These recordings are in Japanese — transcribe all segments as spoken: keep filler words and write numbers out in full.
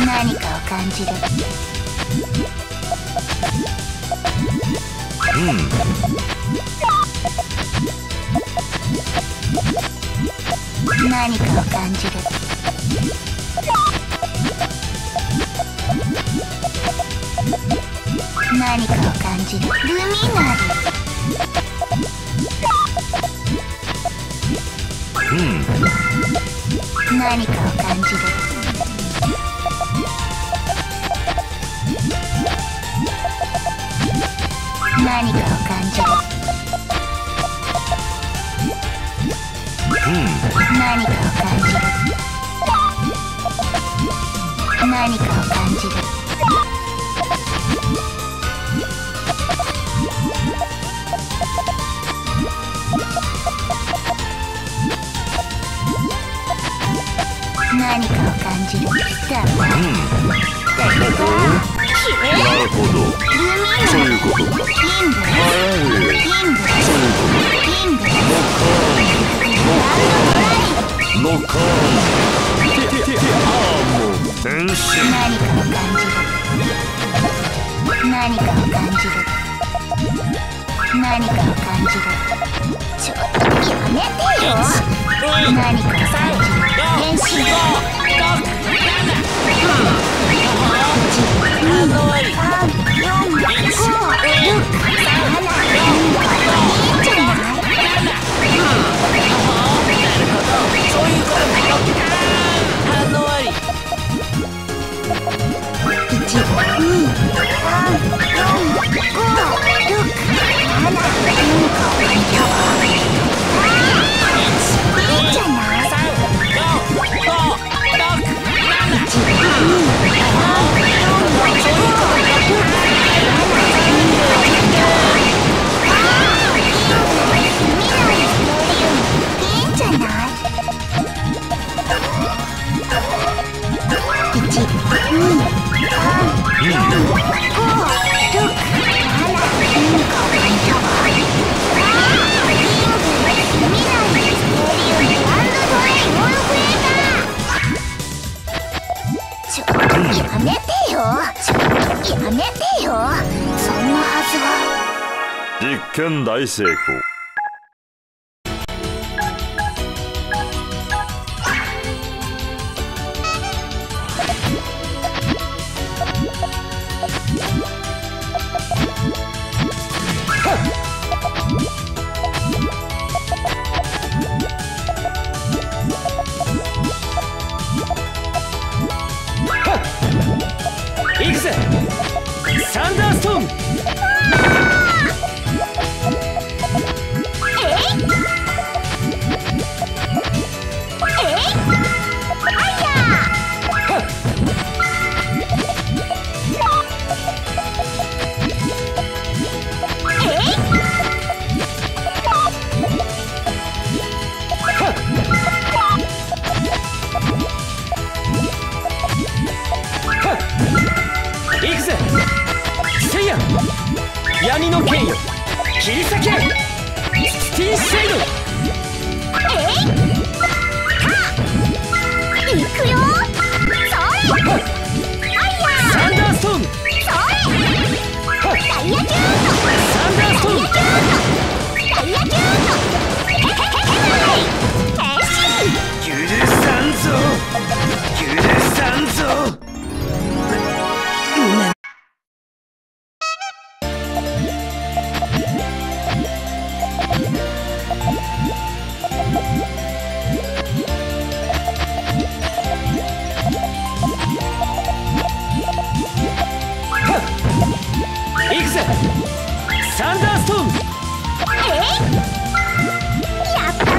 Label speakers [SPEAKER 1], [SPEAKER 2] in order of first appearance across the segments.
[SPEAKER 1] 何かを感じる。
[SPEAKER 2] うん。
[SPEAKER 1] 何かを感じる。何かを感じる。ルミナリ。
[SPEAKER 2] うん。
[SPEAKER 1] 何かを感じる。何かを感じる。
[SPEAKER 2] うん。
[SPEAKER 1] 何かを感じる。何かを感じる。何かを感じる。だ
[SPEAKER 2] うん。なるほど。そういうことか。
[SPEAKER 1] インブインブインブ
[SPEAKER 2] ノッカーン。てててアーモン変身。
[SPEAKER 1] 何かを感じる。何かを感じる。何かを感じる。ちょっとやめてよ。何かを感じる。変身。やめてよ。ちょっとやめてよ。そんなはずは。
[SPEAKER 2] 実験大成功。
[SPEAKER 3] 行くぜサンダーストーム。行くぜせいや闇の剣よ切り裂けスティーシェイド。
[SPEAKER 1] えいは行くよ。それあいや
[SPEAKER 3] サンダーストーム。
[SPEAKER 1] それダイヤキュート。
[SPEAKER 3] サンダーストーム。
[SPEAKER 1] ダイヤキュート。へへへへ変身。
[SPEAKER 3] 許さんぞ許さんぞ。行くぜサンダーストーム。
[SPEAKER 1] えいやったな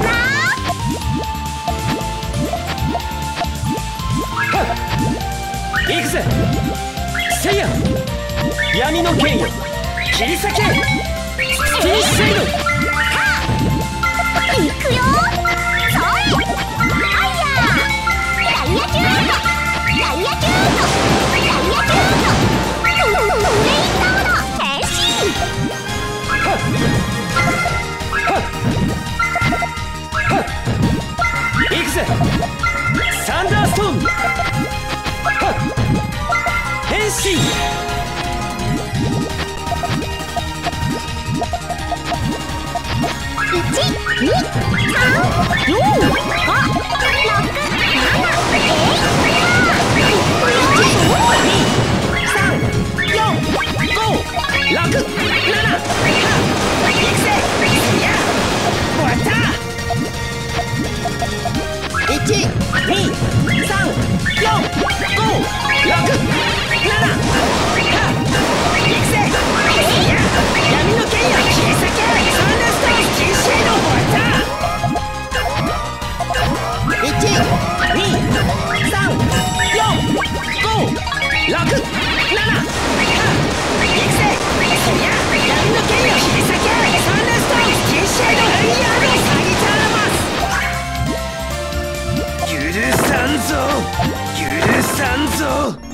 [SPEAKER 3] 行くぜせいや闇の剣よ切り裂けスティーシェイド。
[SPEAKER 1] 行くよ。それあいやダイヤキュート。ダイヤキュート。ダイヤキュート。ブレインダウン変身。
[SPEAKER 3] 行くぜサンダーストーム。 行くぜいや終わったいちにさんよんごろくなな行くぜいや闇の剣よ切り裂けサンダーストーンスキンシェード終わったいちにさんよんごろくなな行くぜいや闇の剣よ切り裂けサンダーストーンスキンシェードフイヤードサギターマス許さんぞ許さんぞ